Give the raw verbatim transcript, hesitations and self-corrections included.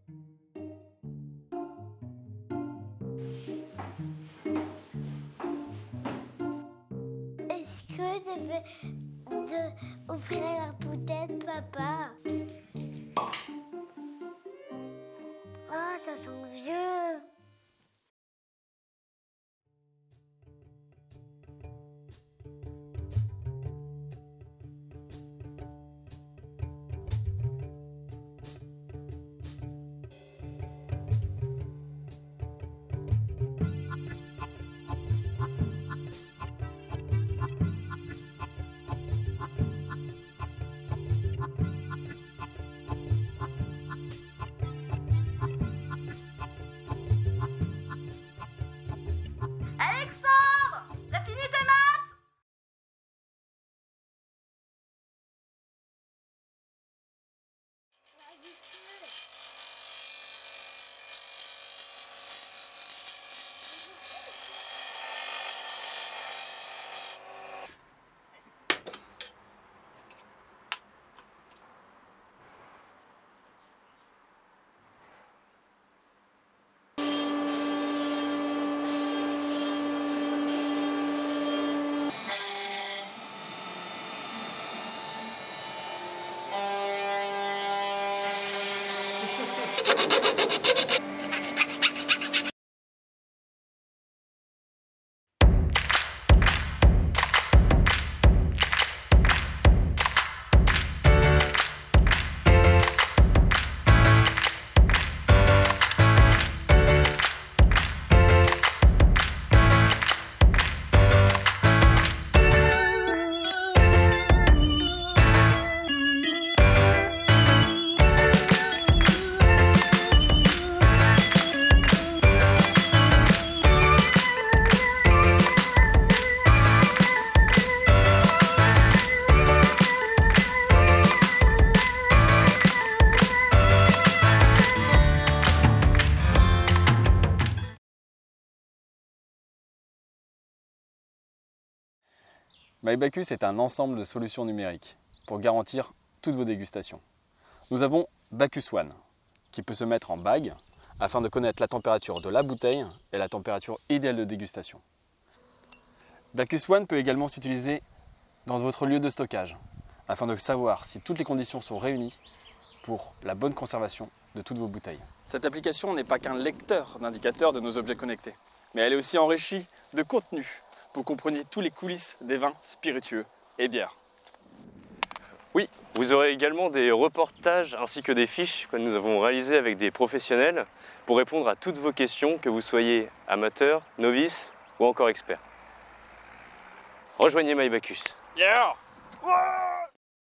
Est-ce que je vais de ouvrir la bouteille, papa? Ah, ça sent vieux. Alexandre, t'as fini tes maths? MyBacchus est un ensemble de solutions numériques pour garantir toutes vos dégustations. Nous avons Bacchus One, qui peut se mettre en bague afin de connaître la température de la bouteille et la température idéale de dégustation. Bacchus One peut également s'utiliser dans votre lieu de stockage afin de savoir si toutes les conditions sont réunies pour la bonne conservation de toutes vos bouteilles. Cette application n'est pas qu'un lecteur d'indicateurs de nos objets connectés, mais elle est aussi enrichie de contenu pour que vous compreniez tous les coulisses des vins spiritueux et bières. Oui, vous aurez également des reportages ainsi que des fiches que nous avons réalisées avec des professionnels pour répondre à toutes vos questions, que vous soyez amateur, novice ou encore expert. Rejoignez MyBacchus. Yeah! Wow!